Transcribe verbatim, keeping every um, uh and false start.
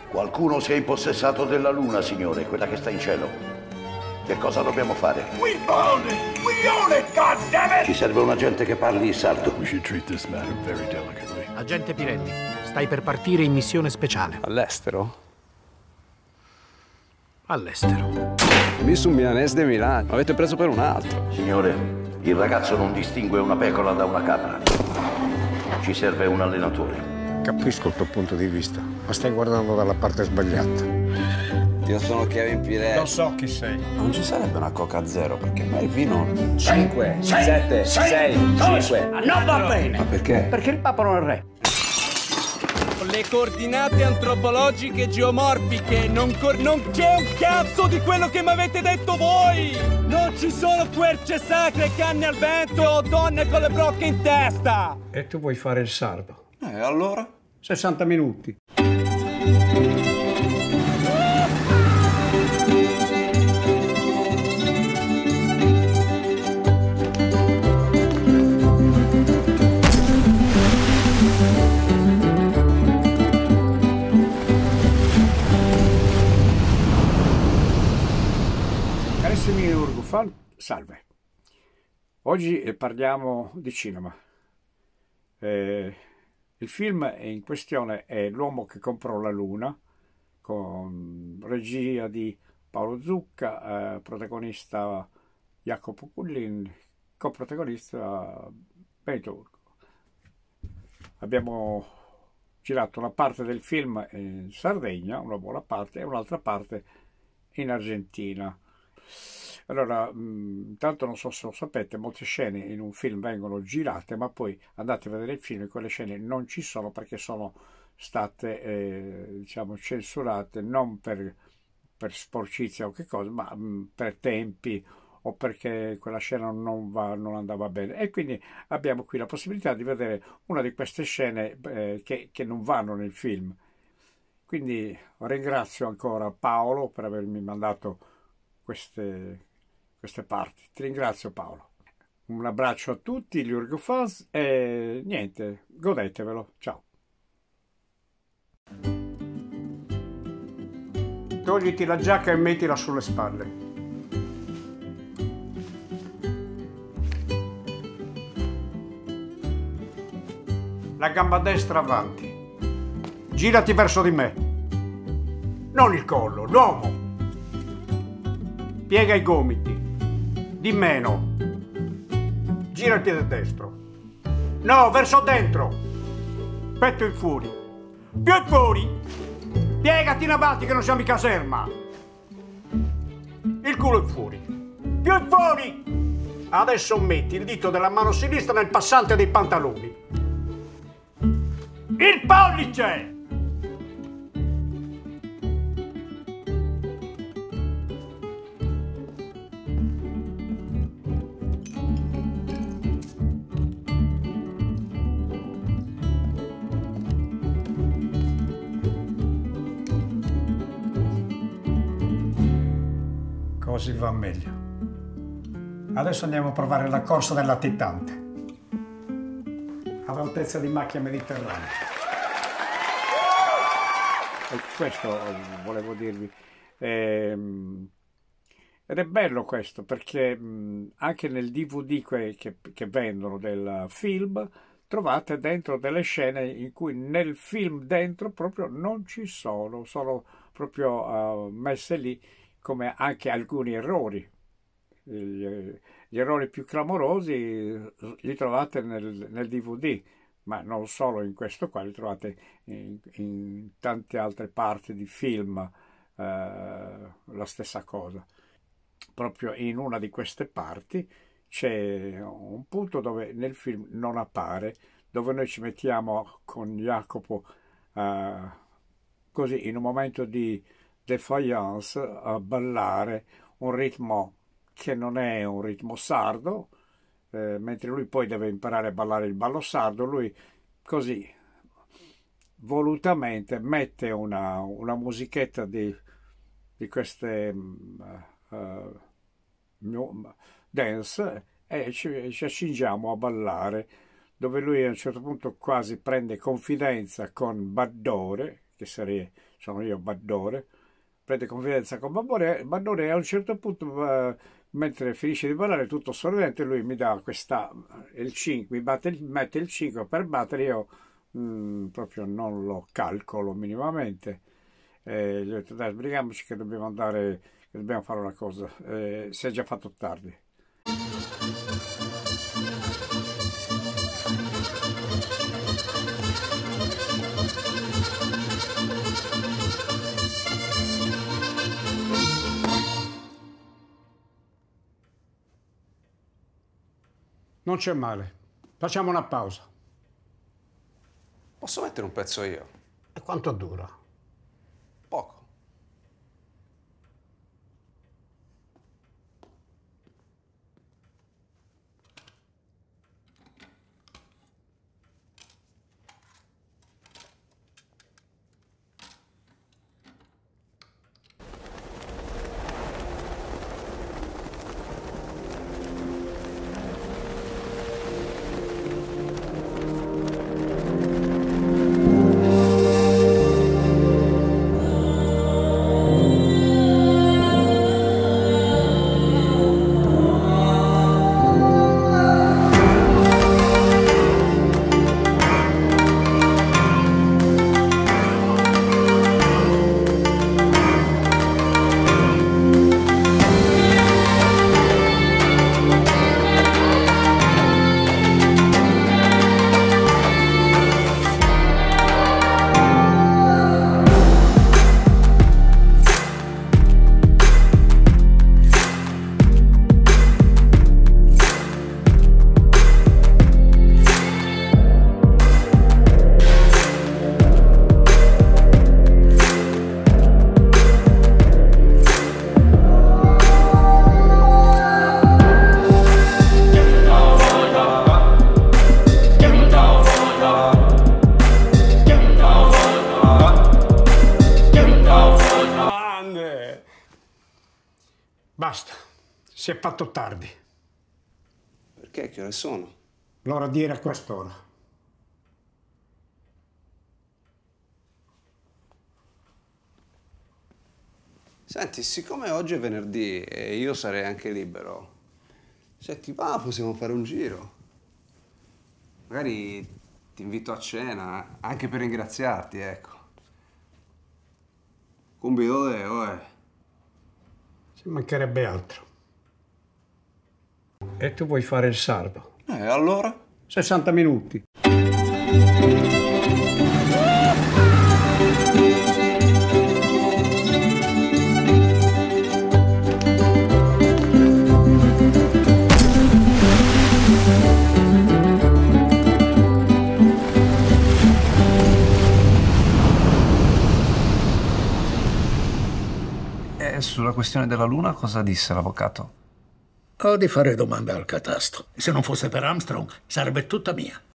Qualcuno si è impossessato della luna, signore, quella che sta in cielo. Che cosa dobbiamo fare? We own it! We own it, goddammit! Ci serve un agente che parli sardo. We should treat this matter very delicately. Agente Pirelli, stai per partire in missione speciale. All'estero? All'estero. Mi su milanese di Milano. Avete preso per un altro. Signore, il ragazzo non distingue una pecora da una capra. Ci serve un allenatore. Capisco il tuo punto di vista, ma stai guardando dalla parte sbagliata. Io sono Kevin Pirelli. Lo so chi sei. Non ci sarebbe una Coca Zero perché a me il vino. cinque, sette, sei, cinque. Non va bene! Ma perché? Perché il Papa non è re. Le coordinate antropologiche geomorfiche non, cor- non c'è un cazzo di quello che mi avete detto voi! Non ci sono querce sacre, canne al vento o donne con le brocche in testa! E tu vuoi fare il sardo? Eh, allora? sessanta minuti. Carissimi Urgufan, salve. Oggi eh, parliamo di cinema. Eh, il film in questione è L'uomo che comprò la luna, con regia di Paolo Zucca, eh, protagonista Jacopo Cullin, coprotagonista Benito Urgo. Abbiamo girato una parte del film in Sardegna, una buona parte, e un'altra parte in Argentina. Allora, intanto non so se lo sapete, molte scene in un film vengono girate, ma poi andate a vedere il film e quelle scene non ci sono perché sono state, eh, diciamo, censurate non per, per sporcizia o che cosa, ma mh, per tempi o perché quella scena non, va, non andava bene. E quindi abbiamo qui la possibilità di vedere una di queste scene eh, che, che non vanno nel film. Quindi ringrazio ancora Paolo per avermi mandato queste... queste parti. Ti ringrazio Paolo. Un abbraccio a tutti gli Urgufans e niente, godetevelo. Ciao. Togliti la giacca e mettila sulle spalle. La gamba destra avanti. Girati verso di me. Non il collo, l'uomo. Piega i gomiti. Di meno. Gira il piede destro. No, verso dentro. Petto in fuori. Più in fuori. Piegati in avanti che non siamo in caserma. Il culo in fuori. Più in fuori. Adesso metti il dito della mano sinistra nel passante dei pantaloni. Il pollice. Così va meglio. Adesso andiamo a provare la corsa del latitante all'altezza di macchia mediterranea. E questo volevo dirvi. Ehm, ed è bello questo perché mh, anche nel D V D que, che, che vendono del film trovate dentro delle scene in cui nel film dentro proprio non ci sono, sono proprio uh, messe lì, come anche alcuni errori. Gli, gli errori più clamorosi li trovate nel, nel D V D, ma non solo in questo qua, li trovate in, in tante altre parti di film, eh, la stessa cosa. Proprio in una di queste parti c'è un punto dove nel film non appare, dove noi ci mettiamo con Jacopo eh, così in un momento di defiance a ballare un ritmo che non è un ritmo sardo, eh, mentre lui poi deve imparare a ballare il ballo sardo, lui così volutamente mette una, una musichetta di, di queste uh, uh, dance e ci, ci accingiamo a ballare, dove lui a un certo punto quasi prende confidenza con Baddore, che sarebbe sono io Bandore, prende confidenza con Bandore, Bandore e a un certo punto, eh, mentre finisce di parlare tutto sorridente, lui mi dà questa, il cinque, mi batte il, mette il cinque per battere, io mh, proprio non lo calcolo minimamente. Eh, gli ho detto dai sbrighiamoci che dobbiamo andare, che dobbiamo fare una cosa, eh, si è già fatto tardi. Non c'è male, facciamo una pausa. Posso mettere un pezzo io? E quanto dura? Poco. Basta, si è fatto tardi. Perché? Che ore sono? L'ora di ieri a quest'ora. Senti, siccome oggi è venerdì e io sarei anche libero, se ti va possiamo fare un giro. Magari ti invito a cena, anche per ringraziarti, ecco. Un video eh. Ci mancherebbe altro. E tu vuoi fare il sardo? E eh, allora? sessanta minuti. E sulla questione della luna cosa disse l'avvocato? Ho di fare domanda al catasto. Se non fosse per Armstrong, sarebbe tutta mia.